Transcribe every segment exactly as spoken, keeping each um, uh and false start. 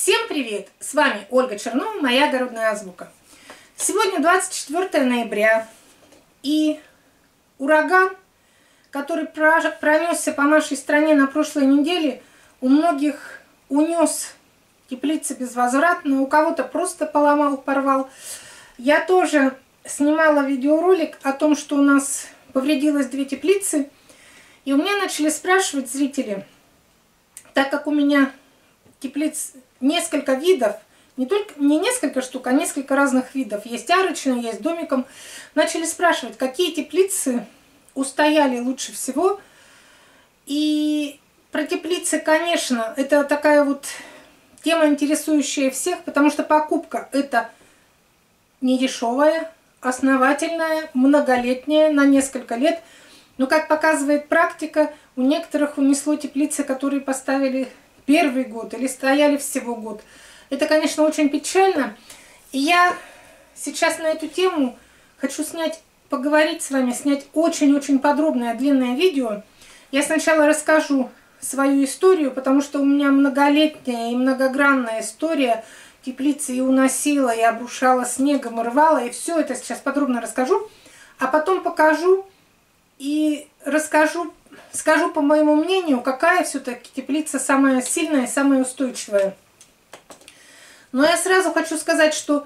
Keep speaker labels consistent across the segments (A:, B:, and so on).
A: Всем привет! С вами Ольга Чернова, моя огородная азбука. Сегодня двадцать четвёртое ноября, и ураган, который пронесся по нашей стране на прошлой неделе, у многих унес теплицы безвозвратно, у кого-то просто поломал, порвал. Я тоже снимала видеоролик о том, что у нас повредилось две теплицы, и у меня начали спрашивать зрители, так как у меня теплиц несколько видов, не только не несколько штук, а несколько разных видов. Есть арочные, есть домиком. Начали спрашивать, какие теплицы устояли лучше всего. И про теплицы, конечно, это такая вот тема, интересующая всех, потому что покупка это не дешевая, основательная, многолетняя, на несколько лет. Но, как показывает практика, у некоторых унесло теплицы, которые поставили первый год или стояли всего год. Это, конечно, очень печально. И я сейчас на эту тему хочу снять, поговорить с вами, снять очень-очень подробное, длинное видео. Я сначала расскажу свою историю, потому что у меня многолетняя и многогранная история. Теплицы и уносила, и обрушала снегом, и рвала, и все это сейчас подробно расскажу. А потом покажу и расскажу, скажу по моему мнению, какая все-таки теплица самая сильная и самая устойчивая. Но я сразу хочу сказать, что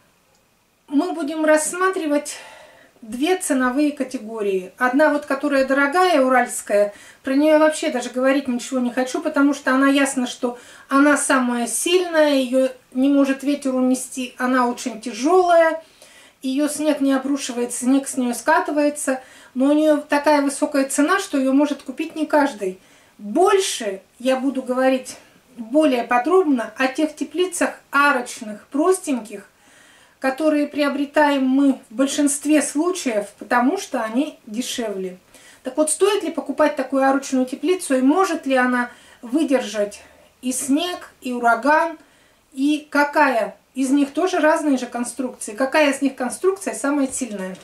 A: мы будем рассматривать две ценовые категории. Одна вот, которая дорогая, уральская, про нее вообще даже говорить ничего не хочу, потому что она ясно, что она самая сильная, ее не может ветер унести, она очень тяжелая, ее снег не обрушивается, снег с нее скатывается, но у нее такая высокая цена, что ее может купить не каждый. Больше я буду говорить более подробно о тех теплицах арочных, простеньких, которые приобретаем мы в большинстве случаев, потому что они дешевле. Так вот, стоит ли покупать такую арочную теплицу, и может ли она выдержать и снег, и ураган, и какая из них тоже разные же конструкции, какая из них конструкция самая сильная?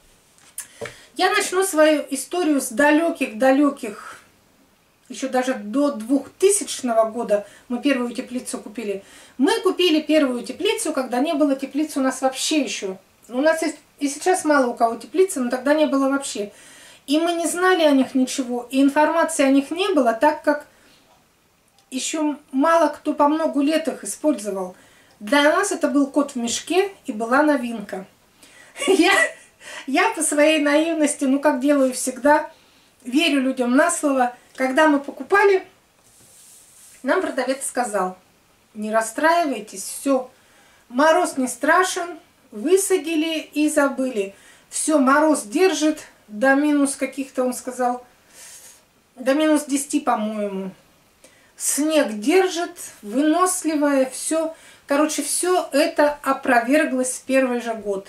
A: Я начну свою историю с далеких-далеких, еще даже до двухтысячного года мы первую теплицу купили. Мы купили первую теплицу, когда не было теплиц у нас вообще еще. У нас есть, и сейчас мало у кого теплицы, но тогда не было вообще. И мы не знали о них ничего, и информации о них не было, так как еще мало кто по много лет их использовал. Для нас это был кот в мешке и была новинка. Я, я по своей наивности, ну как делаю всегда, верю людям на слово. Когда мы покупали, нам продавец сказал: не расстраивайтесь, все, мороз не страшен, высадили и забыли. Все, мороз держит до минус каких-то, он сказал, до минус десяти, по-моему. Снег держит, выносливое, все. Короче, все это опроверглось в первый же год.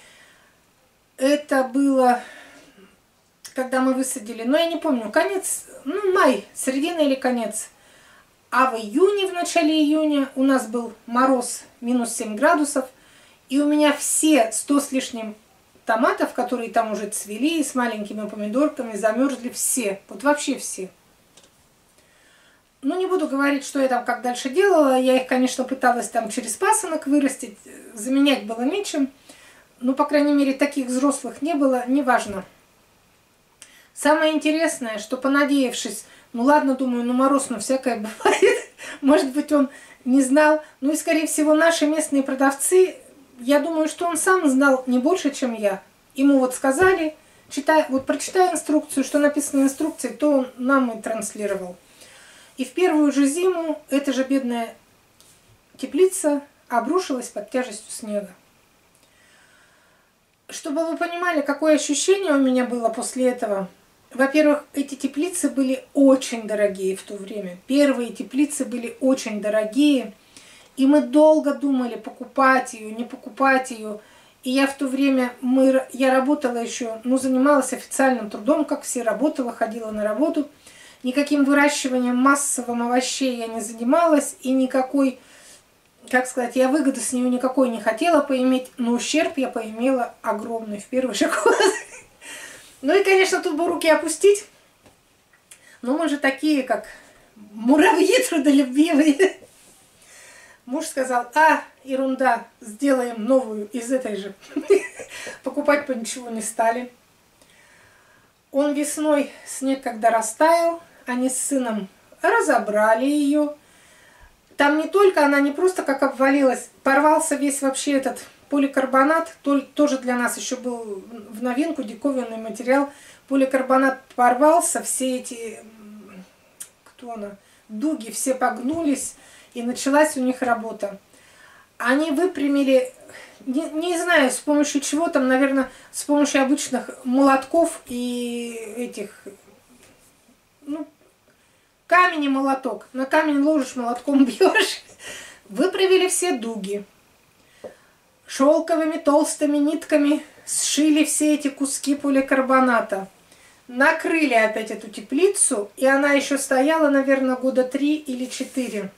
A: Это было, когда мы высадили, но я не помню, конец, ну, май, середина или конец. А в июне, в начале июня у нас был мороз минус семь градусов, и у меня все сто с лишним томатов, которые там уже цвели, с маленькими помидорками, замерзли все, вот вообще все. Ну, не буду говорить, что я там как дальше делала. Я их, конечно, пыталась там через пасынок вырастить. Заменять было нечем. Ну, по крайней мере, таких взрослых не было. Неважно. Самое интересное, что, понадеявшись, ну ладно, думаю, ну мороз, ну всякое бывает. Может быть, он не знал. Ну и, скорее всего, наши местные продавцы, я думаю, что он сам знал не больше, чем я. Ему вот сказали, читай, вот прочитай инструкцию, что написано в инструкции, то он нам и транслировал. И в первую же зиму эта же бедная теплица обрушилась под тяжестью снега. Чтобы вы понимали, какое ощущение у меня было после этого. Во-первых, эти теплицы были очень дорогие в то время. Первые теплицы были очень дорогие. И мы долго думали, покупать ее, не покупать ее. И я в то время, мы, я работала еще, ну, занималась официальным трудом, как все, работала, ходила на работу. Никаким выращиванием массовым овощей я не занималась, и никакой, как сказать, я выгоды с нее никакой не хотела поиметь, но ущерб я поимела огромный в первый же год. Ну и, конечно, тут бы руки опустить, но мы же такие, как муравьи трудолюбивые. Муж сказал: а, ерунда, сделаем новую из этой же. Покупать по ничего не стали. Он весной, снег когда растаял, они с сыном разобрали ее. Там не только она не просто как обвалилась, порвался весь вообще этот поликарбонат, тоже для нас еще был в новинку, диковинный материал. Поликарбонат порвался, все эти, кто она, дуги все погнулись, и началась у них работа. Они выпрямили, не, не знаю, с помощью чего там, наверное, с помощью обычных молотков и этих, ну, камень и молоток. На камень ложишь, молотком бьешь. Выправили все дуги. Шелковыми толстыми нитками сшили все эти куски поликарбоната. Накрыли опять эту теплицу, и она еще стояла, наверное, года три или четыре.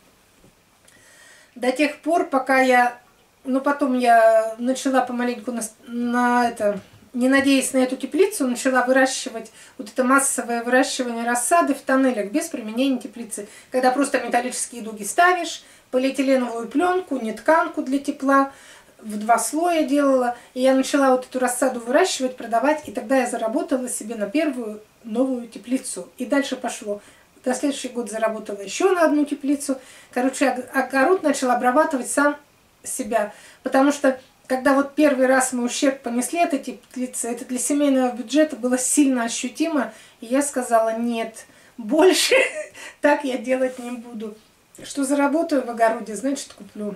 A: До тех пор, пока я, ну потом я начала помаленьку на, на это, не надеясь на эту теплицу, начала выращивать вот это массовое выращивание рассады в тоннелях без применения теплицы. Когда просто металлические дуги ставишь, полиэтиленовую пленку, не тканку для тепла, в два слоя делала, и я начала вот эту рассаду выращивать, продавать, и тогда я заработала себе на первую новую теплицу. И дальше пошло. На следующий год заработала еще на одну теплицу. Короче, огород начал обрабатывать сам себя. Потому что, когда вот первый раз мы ущерб понесли этой теплице, это для семейного бюджета было сильно ощутимо. И я сказала: нет, больше так я делать не буду. Что заработаю в огороде, значит, куплю.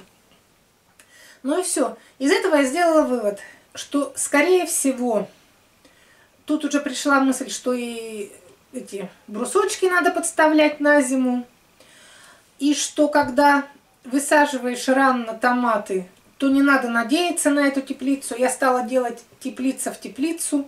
A: Ну и все. Из этого я сделала вывод, что, скорее всего, тут уже пришла мысль, что и эти брусочки надо подставлять на зиму. И что когда высаживаешь рано томаты, то не надо надеяться на эту теплицу. Я стала делать теплица в теплицу.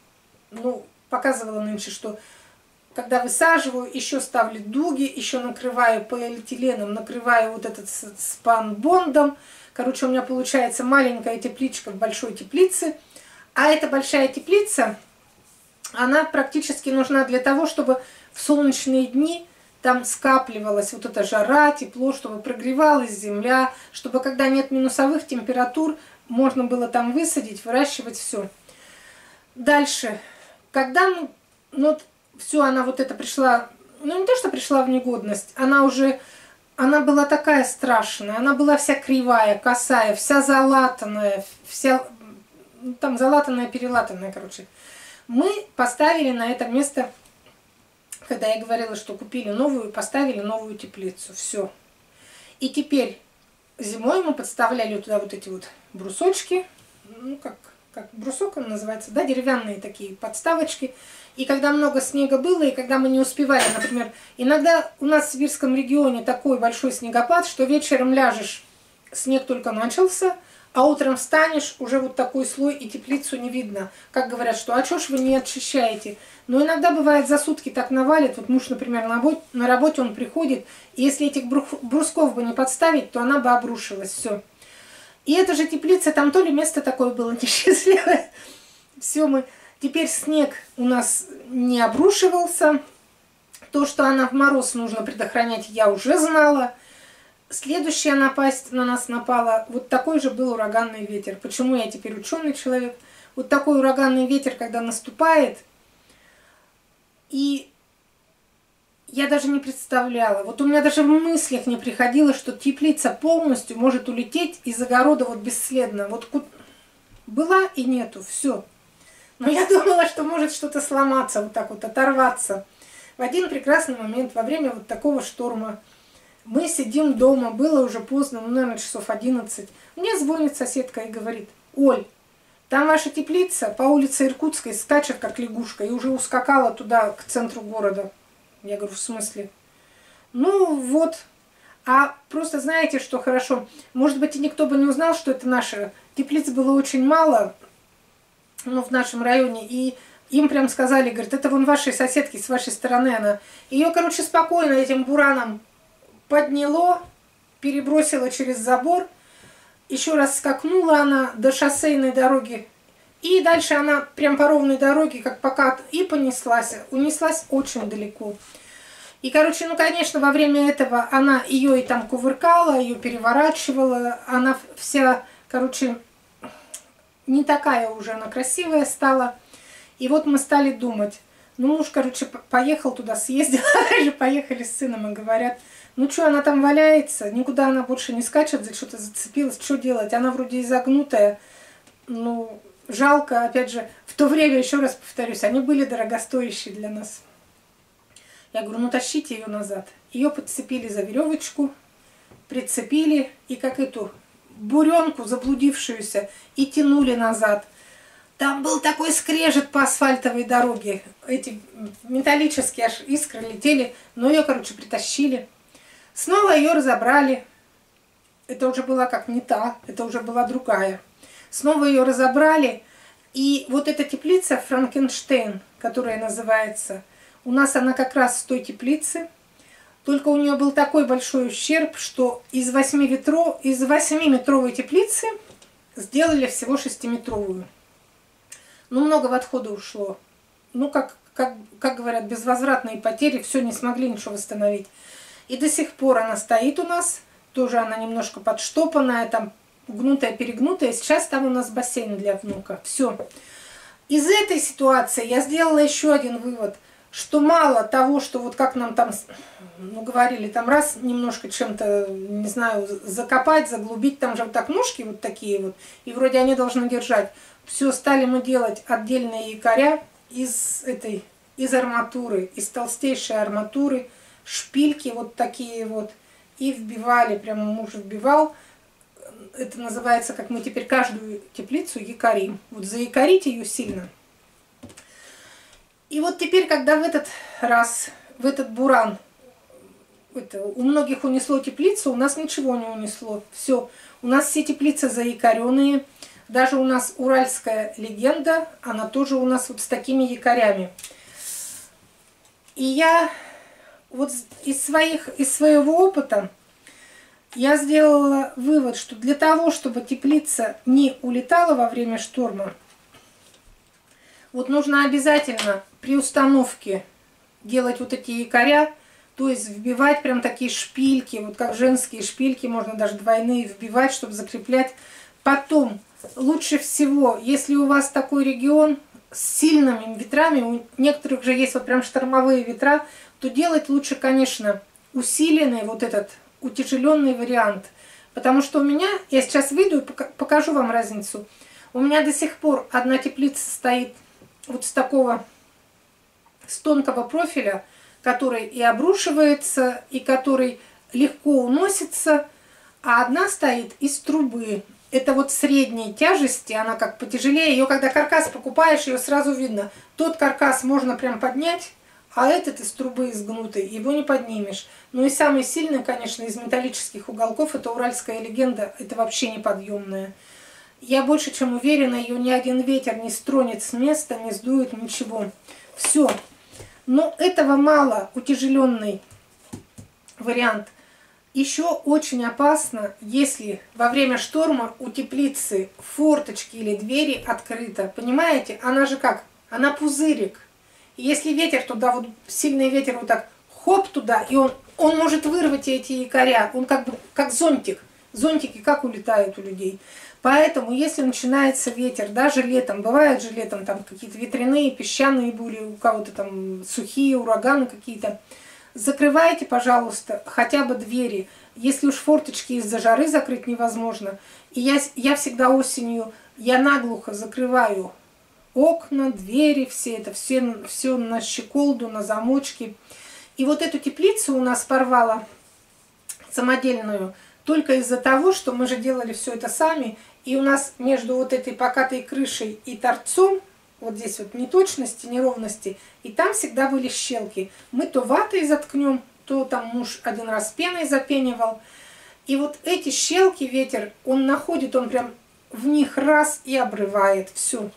A: Ну, показывала нынче, что когда высаживаю, еще ставлю дуги, еще накрываю полиэтиленом, накрываю вот этот спанбондом. Короче, у меня получается маленькая тепличка в большой теплице. А эта большая теплица, она практически нужна для того, чтобы в солнечные дни там скапливалась вот эта жара, тепло, чтобы прогревалась земля, чтобы когда нет минусовых температур, можно было там высадить, выращивать все. Дальше, когда, ну, ну все, она вот это пришла, ну не то, что пришла в негодность, она уже, она была такая страшная, она была вся кривая, косая, вся залатанная, вся, там залатанная, перелатанная, короче. Мы поставили на это место, когда я говорила, что купили новую, поставили новую теплицу. Все. И теперь зимой мы подставляли туда вот эти вот брусочки, ну как, как брусок он называется, да, деревянные такие подставочки. И когда много снега было, и когда мы не успевали, например, иногда у нас в Сибирском регионе такой большой снегопад, что вечером ляжешь, снег только начался, а утром встанешь, уже вот такой слой, и теплицу не видно. Как говорят, что а чё ж вы не очищаете? Но иногда бывает за сутки так навалит. Вот муж, например, на работе он приходит, и если этих брусков бы не подставить, то она бы обрушилась. Все. И эта же теплица, там то ли место такое было несчастливое. Все, мы... Теперь снег у нас не обрушивался. То, что она в мороз нужно предохранять, я уже знала. Следующая напасть на нас напала, вот такой же был ураганный ветер. Почему я теперь ученый человек? Вот такой ураганный ветер, когда наступает, и я даже не представляла, вот у меня даже в мыслях не приходило, что теплица полностью может улететь из огорода вот бесследно. Вот была и нету, все. Но я думала, что может что-то сломаться, вот так вот оторваться. В один прекрасный момент, во время вот такого шторма, мы сидим дома, было уже поздно, ну, наверное, часов одиннадцать. Мне звонит соседка и говорит: Оль, там ваша теплица по улице Иркутской скачет, как лягушка, и уже ускакала туда, к центру города. Я говорю: в смысле? Ну, вот. А просто знаете, что хорошо? Может быть, и никто бы не узнал, что это наша. Теплиц было очень мало, ну, в нашем районе, и им прям сказали, говорят, это вон вашей соседки, с вашей стороны она. Ее, короче, спокойно этим бураном подняло, перебросило через забор, еще раз скакнула она до шоссейной дороги, и дальше она прям по ровной дороге, как покат, и понеслась, унеслась очень далеко. И, короче, ну, конечно, во время этого она ее и там кувыркала, ее переворачивала. Она вся, короче, не такая уже она красивая стала. И вот мы стали думать. Ну, муж, короче, поехал туда, съездил, даже поехали с сыном и говорят, ну что, она там валяется, никуда она больше не скачет, за что-то зацепилась, что делать? Она вроде изогнутая, ну, жалко, опять же, в то время, еще раз повторюсь, они были дорогостоящие для нас. Я говорю, ну тащите ее назад. Ее подцепили за веревочку, прицепили и как эту буренку заблудившуюся и тянули назад. Там был такой скрежет по асфальтовой дороге. Эти металлические аж искры летели, но ее, короче, притащили. Снова ее разобрали. Это уже была как не та, это уже была другая. Снова ее разобрали. И вот эта теплица Франкенштейн, которая называется, у нас она как раз с той теплицы. Только у нее был такой большой ущерб, что из восьмиметровой, из восьмиметровой теплицы сделали всего шестиметровую. Ну, много в отходы ушло. Ну, как, как, как говорят, безвозвратные потери, все, не смогли ничего восстановить. И до сих пор она стоит у нас, тоже она немножко подштопанная, там гнутая, перегнутая. Сейчас там у нас бассейн для внука. Все. Из этой ситуации я сделала еще один вывод, что мало того, что вот как нам там, ну, говорили, там раз немножко чем-то, не знаю, закопать, заглубить, там же вот так ножки вот такие вот, и вроде они должны держать. Все, стали мы делать отдельные якоря из этой, из арматуры, из толстейшей арматуры, шпильки вот такие вот, и вбивали, прямо муж вбивал. Это называется, как мы теперь каждую теплицу якорим. Вот заякорить ее сильно. И вот теперь, когда в этот раз, в этот буран, это, у многих унесло теплицу, у нас ничего не унесло. Все, у нас все теплицы заякоренные. Даже у нас уральская легенда, она тоже у нас вот с такими якорями. И я вот из, своих, из своего опыта я сделала вывод, что для того, чтобы теплица не улетала во время шторма, вот нужно обязательно при установке делать вот эти якоря, то есть вбивать прям такие шпильки, вот как женские шпильки, можно даже двойные вбивать, чтобы закреплять. Потом лучше всего, если у вас такой регион с сильными ветрами, у некоторых же есть вот прям штормовые ветра, то делать лучше, конечно, усиленный вот этот утяжеленный вариант. Потому что у меня, я сейчас выйду и покажу вам разницу. У меня до сих пор одна теплица стоит вот с такого, с тонкого профиля, который и обрушивается, и который легко уносится, а одна стоит из трубы. Это вот средней тяжести, она как потяжелее. Ее, когда каркас покупаешь, ее сразу видно. Тот каркас можно прям поднять, а этот из трубы изгнутый, его не поднимешь. Ну и самый сильный, конечно, из металлических уголков, это уральская легенда, это вообще неподъемная. Я больше чем уверена, ее ни один ветер не стронет с места, не сдует, ничего. Все. Но этого мало, утяжеленный вариант. Еще очень опасно, если во время шторма у теплицы форточки или двери открыто. Понимаете? Она же как? Она пузырик. И если ветер туда, вот сильный ветер вот так, хоп туда, и он, он может вырвать эти якоря. Он как бы как зонтик. Зонтики как улетают у людей. Поэтому, если начинается ветер, даже летом, бывают же летом там какие-то ветряные, песчаные бури, у кого-то там сухие, ураганы какие-то, закрывайте, пожалуйста, хотя бы двери. Если уж форточки из-за жары закрыть невозможно. И я, я всегда осенью, я наглухо закрываю окна, двери, все это, все, все на щеколду, на замочки. И вот эту теплицу у нас порвала самодельную только из-за того, что мы же делали все это сами. И у нас между вот этой покатой крышей и торцом, вот здесь вот неточности, неровности, и там всегда были щелки. Мы то ватой заткнем, то там муж один раз пеной запенивал. И вот эти щелки ветер, он находит, он прям в них раз и обрывает. Все.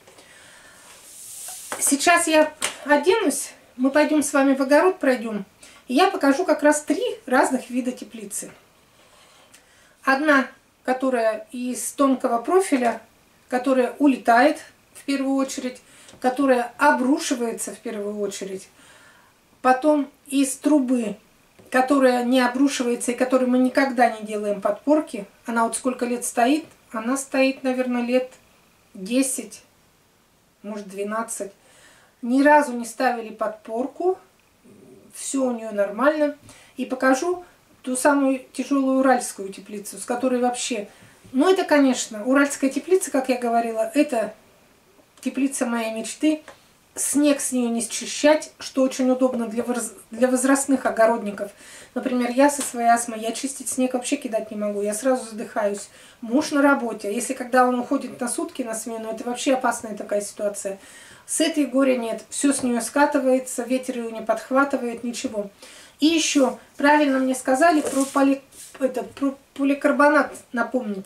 A: Сейчас я оденусь, мы пойдем с вами в огород пройдем, и я покажу как раз три разных вида теплицы. Одна, которая из тонкого профиля, которая улетает в первую очередь, которая обрушивается в первую очередь. Потом из трубы, которая не обрушивается и которой мы никогда не делаем подпорки. Она вот сколько лет стоит? Она стоит, наверное, лет десять, может двенадцать. Ни разу не ставили подпорку. Все у нее нормально. И покажу ту самую тяжелую уральскую теплицу, с которой вообще... Ну, это, конечно, уральская теплица, как я говорила, это теплица моей мечты. Снег с нее не счищать, что очень удобно для, воз... для возрастных огородников. Например, я со своей астмой, я чистить снег вообще кидать не могу, я сразу задыхаюсь. Муж на работе, если когда он уходит на сутки на смену, это вообще опасная такая ситуация. С этой горя нет, все с нее скатывается, ветер ее не подхватывает, ничего. И еще, правильно мне сказали про, поли... это, про поликарбонат напомнить.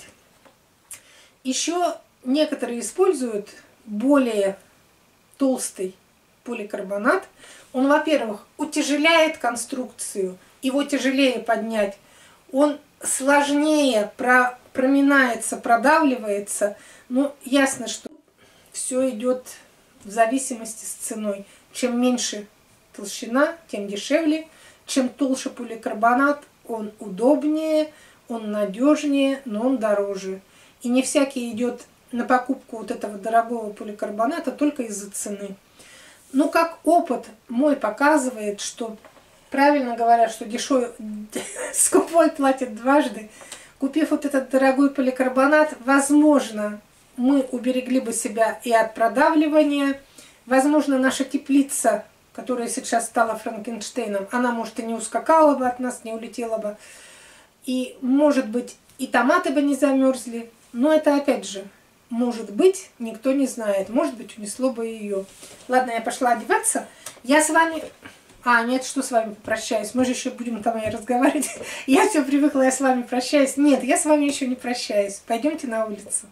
A: Еще некоторые используют более толстый поликарбонат. Он, во-первых, утяжеляет конструкцию, его тяжелее поднять. Он сложнее про... проминается, продавливается. Ну, ясно, что все идет в зависимости с ценой. Чем меньше толщина, тем дешевле. Чем толще поликарбонат, он удобнее, он надежнее, но он дороже. И не всякий идет на покупку вот этого дорогого поликарбоната только из-за цены. Ну, как опыт мой показывает, что правильно говорят, что дешевый, скупой платит дважды. Купив вот этот дорогой поликарбонат, возможно, мы уберегли бы себя и от продавливания. Возможно, наша теплица, которая сейчас стала Франкенштейном, она, может, и не ускакала бы от нас, не улетела бы. И, может быть, и томаты бы не замерзли. Но это, опять же, может быть, никто не знает. Может быть, унесло бы ее. Ладно, я пошла одеваться. Я с вами... А, нет, что с вами попрощаюсь? Мы же еще будем там и разговаривать. Я все привыкла, я с вами прощаюсь. Нет, я с вами еще не прощаюсь. Пойдемте на улицу.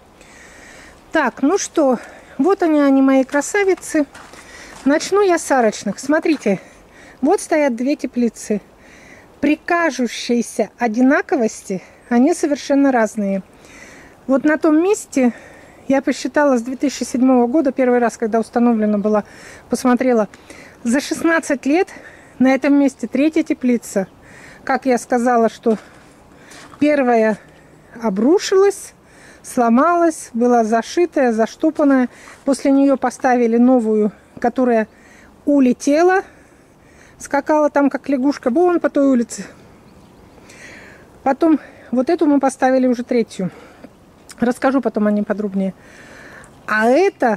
A: Так, ну что, вот они, они мои красавицы. Начну я с арочных. Смотрите, вот стоят две теплицы. При кажущейся одинаковости они совершенно разные. Вот на том месте, я посчитала с две тысячи седьмого года, первый раз, когда установлена была, посмотрела, за шестнадцать лет на этом месте третья теплица. Как я сказала, что первая обрушилась, сломалась, была зашитая, заштопанная. После нее поставили новую, которая улетела, скакала там как лягушка, вон по той улице. Потом вот эту мы поставили уже третью. Расскажу потом о ней подробнее. А это,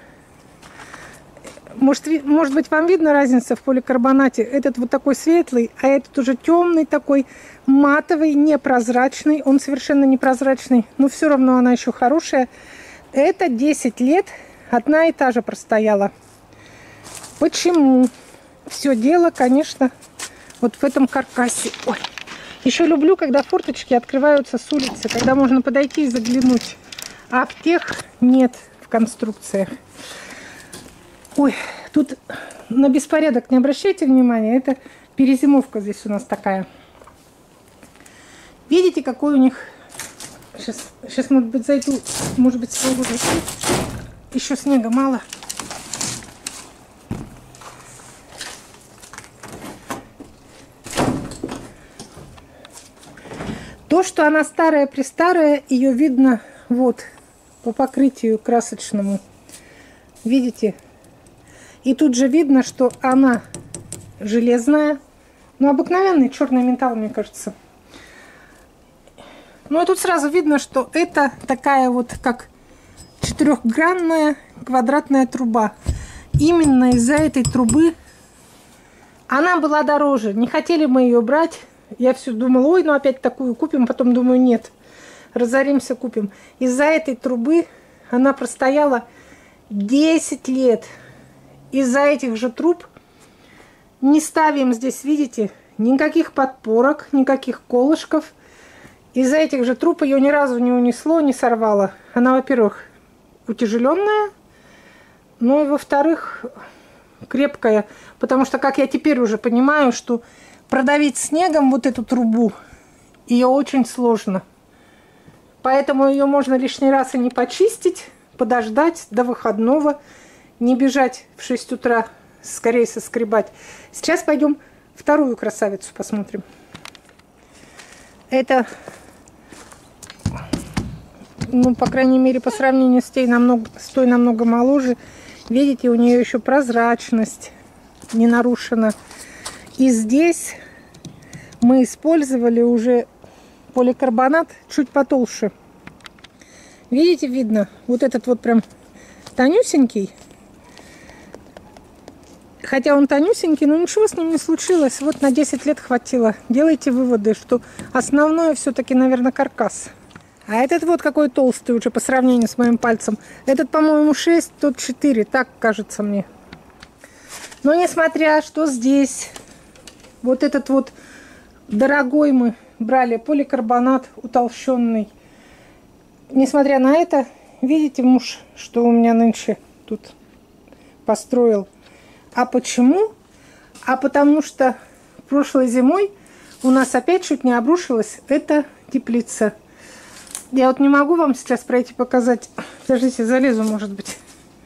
A: может, может быть, вам видно разница в поликарбонате? Этот вот такой светлый, а этот уже темный такой, матовый, непрозрачный. Он совершенно непрозрачный, но все равно она еще хорошая. Это десять лет одна и та же простояла. Почему? Все дело, конечно, вот в этом каркасе. Ой. Еще люблю, когда форточки открываются с улицы, когда можно подойти и заглянуть. А в тех нет в конструкциях. Ой, тут на беспорядок не обращайте внимания. Это перезимовка здесь у нас такая. Видите, какой у них... Сейчас, сейчас может быть, зайду. Может быть, смогу зайти. Еще снега мало. То, что она старая-престарая, ее видно вот по покрытию красочному. Видите? И тут же видно, что она железная. Ну, обыкновенный черный металл, мне кажется. Ну, и тут сразу видно, что это такая вот как четырехгранная квадратная труба. Именно из-за этой трубы она была дороже. Не хотели мы ее брать. Я все думала, ой, ну опять такую купим. Потом думаю, нет, разоримся, купим. Из-за этой трубы она простояла десять лет. Из-за этих же труб не ставим здесь, видите, никаких подпорок, никаких колышков. Из-за этих же труб ее ни разу не унесло, не сорвало. Она, во-первых, утяжеленная, ну и, во-вторых, крепкая. Потому что, как я теперь уже понимаю, что продавить снегом вот эту трубу, ее очень сложно. Поэтому ее можно лишний раз и не почистить, подождать до выходного, не бежать в шесть утра скорее соскребать. Сейчас пойдем вторую красавицу посмотрим. Это, ну, по крайней мере, по сравнению с той намного, с той намного моложе. Видите, у нее еще прозрачность не нарушена. И здесь мы использовали уже поликарбонат чуть потолще. Видите, видно, вот этот вот прям тонюсенький. Хотя он тонюсенький, но ничего с ним не случилось. Вот на десять лет хватило. Делайте выводы, что основное все-таки, наверное, каркас. А этот вот какой толстый уже по сравнению с моим пальцем. Этот, по-моему, шесть, тот четыре. Так кажется мне. Но несмотря, что здесь вот этот вот дорогой мы брали поликарбонат утолщенный. Несмотря на это, видите, муж, что у меня нынче тут построил. А почему? А потому что прошлой зимой у нас опять чуть не обрушилась эта теплица. Я вот не могу вам сейчас пройти показать. Подождите, залезу, может быть.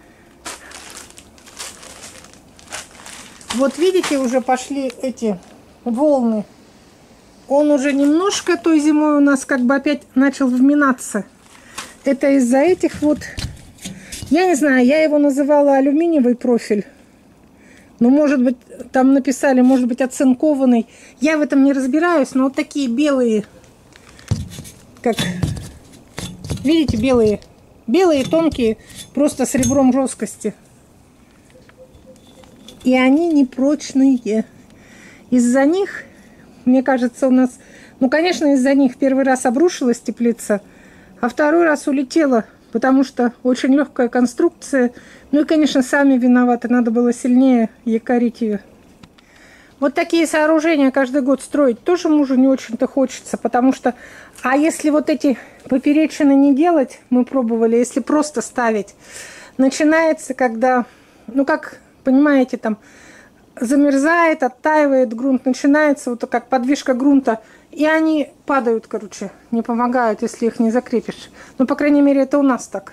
A: Вот видите, уже пошли эти волны. Он уже немножко той зимой у нас как бы опять начал вминаться. Это из-за этих вот, я не знаю, я его называла алюминиевый профиль. Ну, может быть, там написали, может быть, оцинкованный. Я в этом не разбираюсь, но вот такие белые, как, видите, белые, белые, тонкие, просто с ребром жесткости. И они непрочные. Из-за них, мне кажется, у нас, ну, конечно, из-за них первый раз обрушилась теплица, а второй раз улетела, потому что очень легкая конструкция. Ну и, конечно, сами виноваты. Надо было сильнее якорить ее. Вот такие сооружения каждый год строить тоже мужу не очень-то хочется. Потому что, а если вот эти поперечины не делать, мы пробовали, если просто ставить, начинается, когда, ну как, понимаете, там замерзает, оттаивает грунт, начинается вот как подвижка грунта. И они падают, короче, не помогают, если их не закрепишь. Ну, по крайней мере, это у нас так.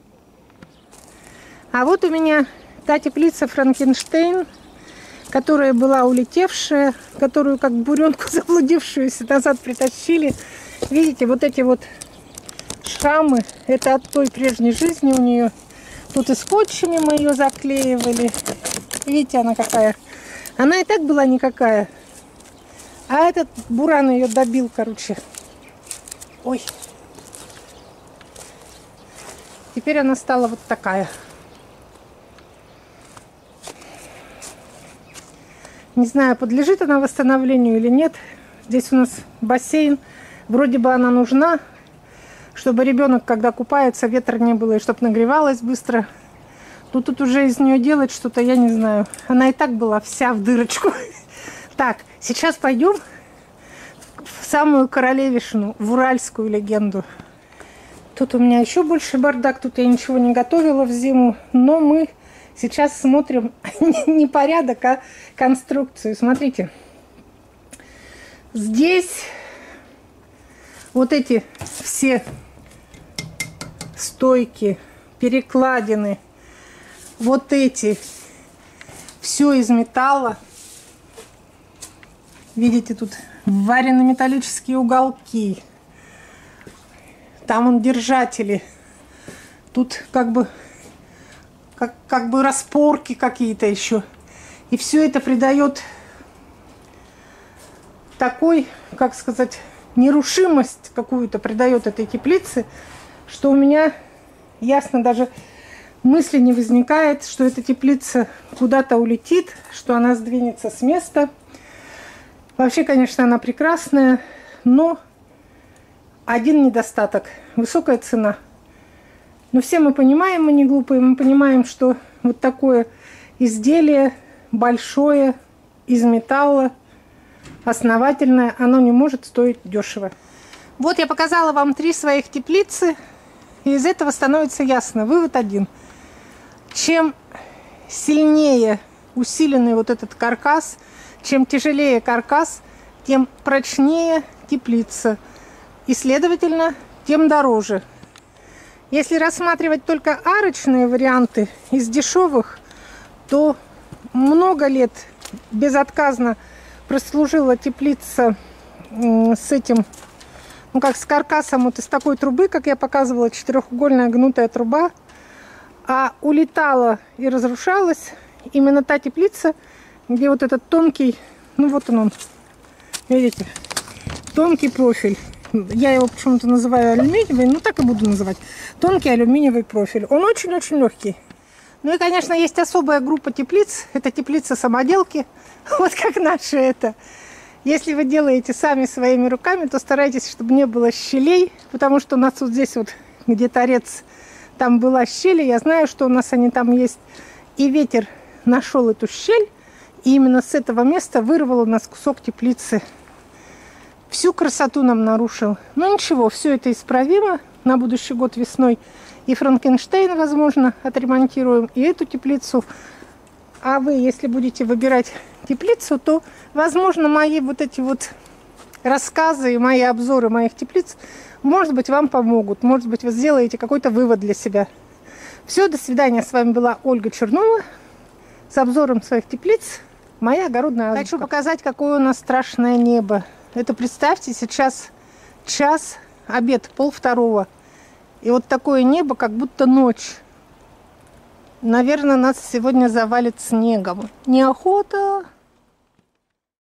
A: А вот у меня та теплица Франкенштейн, которая была улетевшая, которую как буренку заблудившуюся назад притащили. Видите, вот эти вот шрамы, это от той прежней жизни у нее. Тут и скотчами мы ее заклеивали. Видите, она какая. Она и так была никакая. А этот буран ее добил, короче. Ой. Теперь она стала вот такая. Не знаю, подлежит она восстановлению или нет. Здесь у нас бассейн. Вроде бы она нужна, чтобы ребенок, когда купается, ветра не было, и чтобы нагревалась быстро. Но тут уже из нее делать что-то, я не знаю. Она и так была вся в дырочку. Так, сейчас пойдем в самую королевишну, в уральскую легенду. Тут у меня еще больше бардак. Тут я ничего не готовила в зиму. Но мы сейчас смотрим не порядок, а конструкцию. Смотрите. Здесь вот эти все стойки, перекладины, вот эти, все из металла. Видите, тут варены металлические уголки. Там он держатели. Тут как бы, как, как бы распорки какие-то еще. И все это придает такой, как сказать, нерушимость какую-то придает этой теплице, что у меня ясно даже мысли не возникает, что эта теплица куда-то улетит, что она сдвинется с места. Вообще, конечно, она прекрасная, но один недостаток – высокая цена. Но все мы понимаем, мы не глупые, мы понимаем, что вот такое изделие большое, из металла, основательное, оно не может стоить дешево. Вот я показала вам три своих теплицы, и из этого становится ясно. Вывод один. Чем сильнее усиленный вот этот каркас, чем тяжелее каркас, тем прочнее теплица. И, следовательно, тем дороже. Если рассматривать только арочные варианты из дешевых, то много лет безотказно прослужила теплица с этим, ну как с каркасом вот из такой трубы, как я показывала, четырехугольная гнутая труба, а улетала и разрушалась именно та теплица, где вот этот тонкий, ну вот он, он видите, тонкий профиль. Я его почему-то называю алюминиевый, ну так и буду называть. Тонкий алюминиевый профиль. Он очень-очень легкий. Ну и, конечно, есть особая группа теплиц. Это теплицы-самоделки. Вот как наши это. Если вы делаете сами своими руками, то старайтесь, чтобы не было щелей. Потому что у нас вот здесь вот, где торец, там была щель. Я знаю, что у нас они там есть. И ветер нашел эту щель. И именно с этого места вырвал у нас кусок теплицы. Всю красоту нам нарушил. Но ничего, все это исправимо. На будущий год весной и Франкенштейн, возможно, отремонтируем, и эту теплицу. А вы, если будете выбирать теплицу, то, возможно, мои вот эти вот рассказы и мои обзоры моих теплиц, может быть, вам помогут. Может быть, вы сделаете какой-то вывод для себя. Все, до свидания. С вами была Ольга Чернова с обзором своих теплиц. Моя огородная азбука. Хочу показать, какое у нас страшное небо. Это, представьте, сейчас час, обед, пол второго. И вот такое небо, как будто ночь. Наверное, нас сегодня завалит снегом. Неохота.